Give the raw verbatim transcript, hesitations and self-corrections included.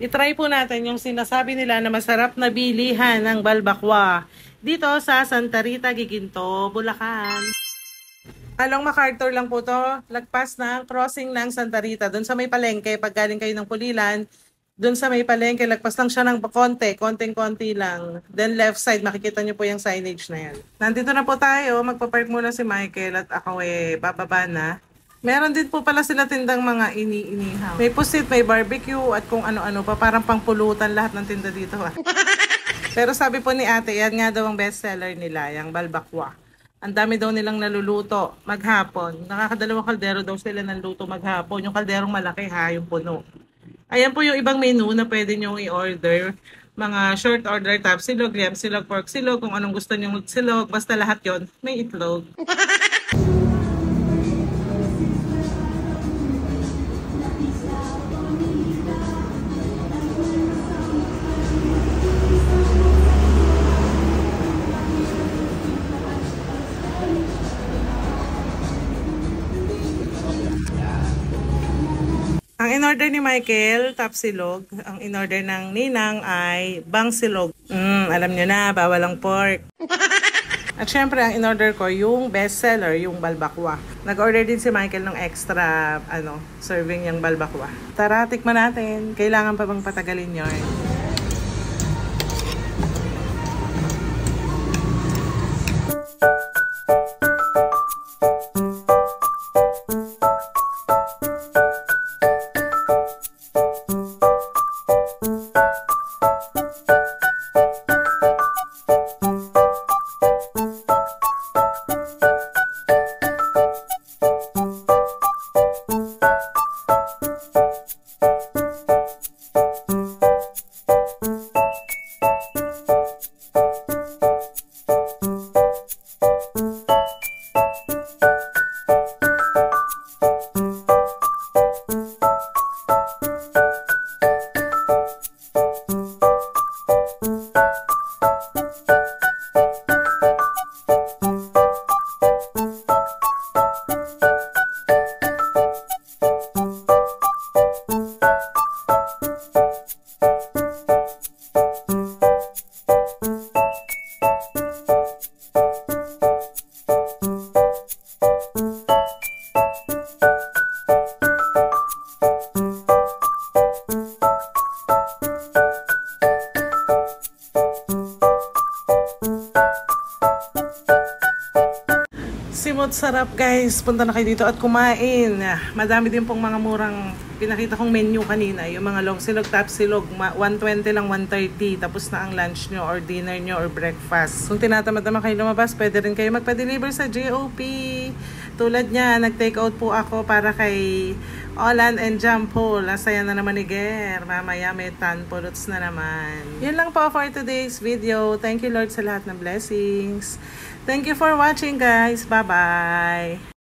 I-try po natin yung sinasabi nila na masarap na bilihan ng balbakwa dito sa Santa Rita, Giginto, Bulacan. Along MacArthur lang po to, lagpas ng crossing ng Santa Rita. Doon sa may palengke, pag galing kayo ng Pulilan, doon sa may palengke, lagpas lang siya ng konti, konting-konti lang. Then left side, makikita nyo po yung signage na yan. Nandito na po tayo, magpapark muna si Michael at ako eh, bababa na. Meron din po pala sila tindang mga ini-inihaw. May pusit, may barbecue, at kung ano-ano pa. Parang pangpulutan lahat ng tinda dito. Pero sabi po ni ate, yan nga daw ang bestseller nila, yung balbakwa. Ang dami daw nilang naluluto maghapon. Nakakadalawang kaldero daw sila ng luto maghapon. Yung kalderong malaki ha, yung puno. Ayan po yung ibang menu na pwede nyo i-order. Mga short order, tap silog, yam silog, pork silog, kung anong gusto nyo silog. Basta lahat yon may itlog. Ang in-order ni Michael, tapsilog. Ang in-order ng ninang ay bangsilog. Mm, alam nyo na, bawal ang pork. At syempre, ang in-order ko, yung bestseller, yung balbakwa. Nag-order din si Michael ng extra ano, serving yung balbakwa. Tara, tikman natin. Kailangan pa bang patagalin yun? Simot sarap guys, punta na kayo dito at kumain. Madami din pong mga murang pinakita kong menu kanina. Yung mga long silog, tap silog, one twenty lang, one thirty. Tapos na ang lunch nyo or dinner nyo or breakfast. Kung tinatamad naman kayo lumabas, pwede rin kayo magpa-deliver sa J O P. Tulad niya, nag-take out po ako para kay Olan and Jampol. Asaya na naman ni Ger. Mamaya may tan puluts na naman. Yun lang po for today's video. Thank you Lord sa lahat ng blessings. Thank you for watching guys. Bye-bye.